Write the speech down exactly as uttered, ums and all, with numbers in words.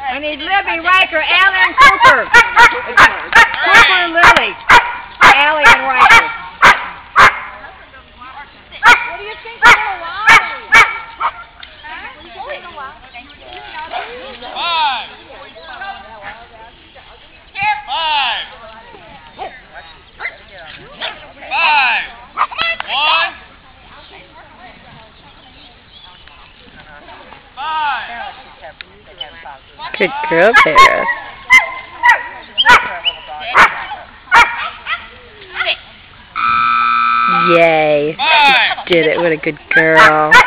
I need Libby, Riker, Allie, and Cooper. Cooper and Lily. Allie and Riker. What do you think of little Wally? Five. Five. Five. One. Five. Good girl, Tara. Yay. Five. Did it. What a good girl.